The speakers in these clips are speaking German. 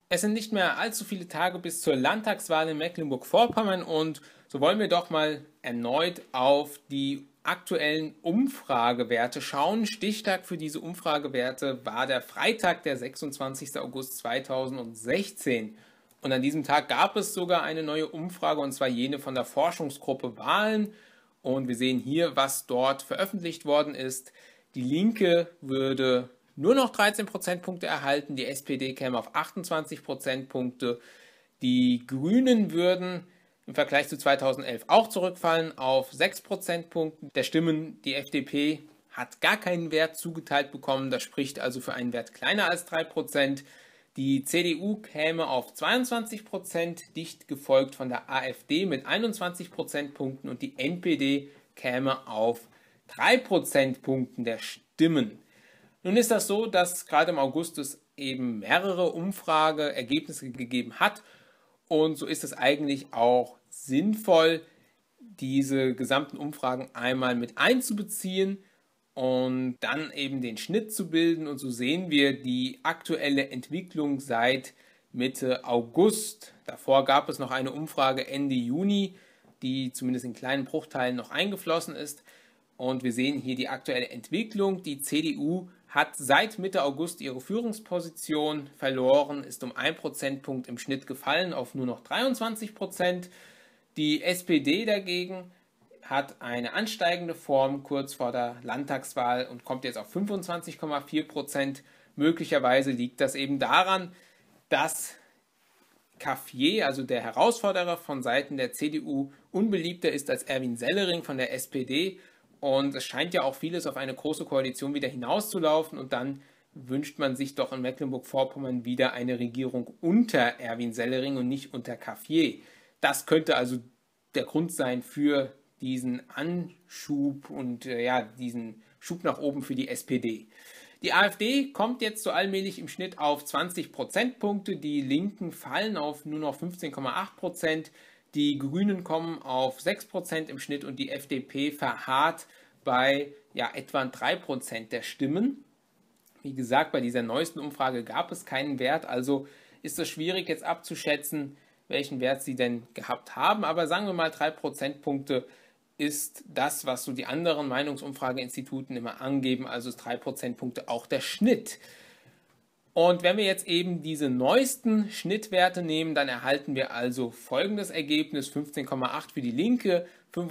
Es sind nicht mehr allzu viele Tage bis zur Landtagswahl in Mecklenburg-Vorpommern und so wollen wir doch mal erneut auf die aktuellen Umfragewerte schauen. Stichtag für diese Umfragewerte war der Freitag, der 26. August 2016. Und an diesem Tag gab es sogar eine neue Umfrage, und zwar jene von der Forschungsgruppe Wahlen. Und wir sehen hier, was dort veröffentlicht worden ist. Die Linke würde nur noch 13 Prozentpunkte erhalten, die SPD käme auf 28 Prozentpunkte, die Grünen würden im Vergleich zu 2011 auch zurückfallen auf 6 Prozentpunkten der Stimmen. Die FDP hat gar keinen Wert zugeteilt bekommen, das spricht also für einen Wert kleiner als 3%. Die CDU käme auf 22%, dicht gefolgt von der AfD mit 21 Prozentpunkten, und die NPD käme auf 3 Prozentpunkten der Stimmen. Nun ist das so, dass gerade im August es eben mehrere Umfrageergebnisse gegeben hat, und so ist es eigentlich auch sinnvoll, diese gesamten Umfragen einmal mit einzubeziehen und dann eben den Schnitt zu bilden. Und so sehen wir die aktuelle Entwicklung seit Mitte August. Davor gab es noch eine Umfrage Ende Juni, die zumindest in kleinen Bruchteilen noch eingeflossen ist. Und wir sehen hier die aktuelle Entwicklung. Die CDU hat seit Mitte August ihre Führungsposition verloren, ist um 1 Prozentpunkt im Schnitt gefallen auf nur noch 23%. Die SPD dagegen hat eine ansteigende Form kurz vor der Landtagswahl und kommt jetzt auf 25,4%. Möglicherweise liegt das eben daran, dass Cafier, also der Herausforderer von Seiten der CDU, unbeliebter ist als Erwin Sellering von der SPD. Und es scheint ja auch vieles auf eine große Koalition wieder hinauszulaufen. Und dann wünscht man sich doch in Mecklenburg-Vorpommern wieder eine Regierung unter Erwin Sellering und nicht unter Cafier. Das könnte also der Grund sein für diesen Anschub und diesen Schub nach oben für die SPD. Die AfD kommt jetzt so allmählich im Schnitt auf 20 Prozentpunkte, die Linken fallen auf nur noch 15,8%, die Grünen kommen auf 6% im Schnitt und die FDP verharrt bei etwa 3% der Stimmen. Wie gesagt, bei dieser neuesten Umfrage gab es keinen Wert, also ist es schwierig jetzt abzuschätzen, welchen Wert sie denn gehabt haben, aber sagen wir mal 3 Prozentpunkte ist das, was so die anderen Meinungsumfrageinstituten immer angeben, also ist 3 Prozentpunkte auch der Schnitt. Und wenn wir jetzt eben diese neuesten Schnittwerte nehmen, dann erhalten wir also folgendes Ergebnis: 15,8 für die Linke,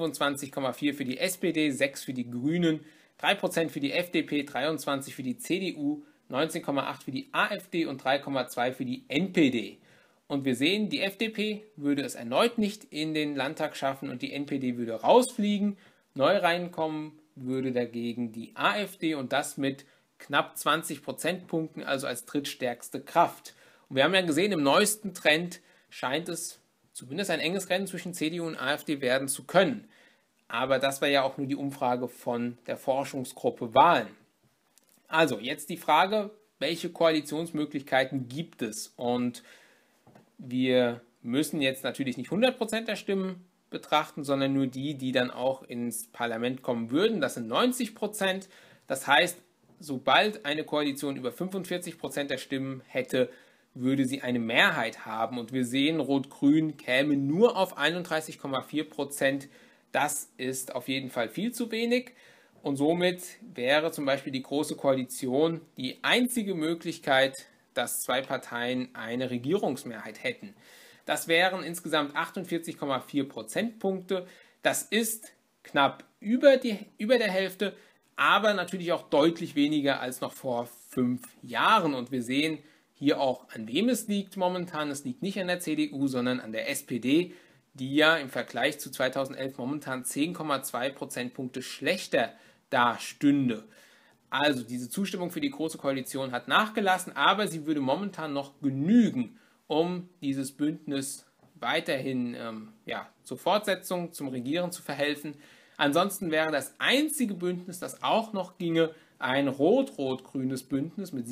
25,4 für die SPD, 6 für die Grünen, 3% für die FDP, 23 für die CDU, 19,8 für die AfD und 3,2 für die NPD. Und wir sehen, die FDP würde es erneut nicht in den Landtag schaffen und die NPD würde rausfliegen. Neu reinkommen würde dagegen die AfD, und das mit knapp 20 Prozentpunkten, also als drittstärkste Kraft. Und wir haben ja gesehen, im neuesten Trend scheint es zumindest ein enges Rennen zwischen CDU und AfD werden zu können. Aber das war ja auch nur die Umfrage von der Forschungsgruppe Wahlen. Also jetzt die Frage, welche Koalitionsmöglichkeiten gibt es? Und wir müssen jetzt natürlich nicht 100% der Stimmen betrachten, sondern nur die, die dann auch ins Parlament kommen würden. Das sind 90%. Das heißt, sobald eine Koalition über 45% der Stimmen hätte, würde sie eine Mehrheit haben. Und wir sehen, Rot-Grün käme nur auf 31,4%. Das ist auf jeden Fall viel zu wenig. Und somit wäre zum Beispiel die Große Koalition die einzige Möglichkeit, dass zwei Parteien eine Regierungsmehrheit hätten. Das wären insgesamt 48,4 Prozentpunkte. Das ist knapp über der Hälfte, aber natürlich auch deutlich weniger als noch vor 5 Jahren. Und wir sehen hier auch, an wem es liegt momentan. Es liegt nicht an der CDU, sondern an der SPD, die ja im Vergleich zu 2011 momentan 10,2 Prozentpunkte schlechter dastünde. Also diese Zustimmung für die Große Koalition hat nachgelassen, aber sie würde momentan noch genügen, um dieses Bündnis weiterhin zur Fortsetzung, zum Regieren zu verhelfen. Ansonsten wäre das einzige Bündnis, das auch noch ginge, ein rot-rot-grünes Bündnis mit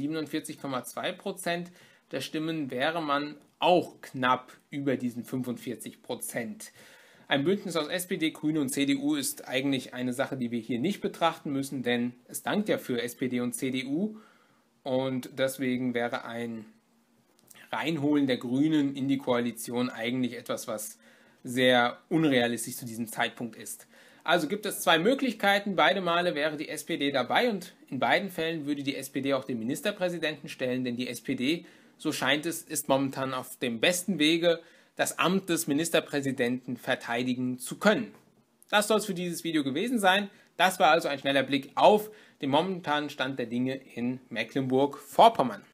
47,2% der Stimmen, wäre man auch knapp über diesen 45%. Ein Bündnis aus SPD, Grüne und CDU ist eigentlich eine Sache, die wir hier nicht betrachten müssen, denn es dankt ja für SPD und CDU, und deswegen wäre ein Reinholen der Grünen in die Koalition eigentlich etwas, was sehr unrealistisch zu diesem Zeitpunkt ist. Also gibt es zwei Möglichkeiten. Beide Male wäre die SPD dabei und in beiden Fällen würde die SPD auch den Ministerpräsidenten stellen, denn die SPD, so scheint es, ist momentan auf dem besten Wege, das Amt des Ministerpräsidenten verteidigen zu können. Das soll es für dieses Video gewesen sein. Das war also ein schneller Blick auf den momentanen Stand der Dinge in Mecklenburg-Vorpommern.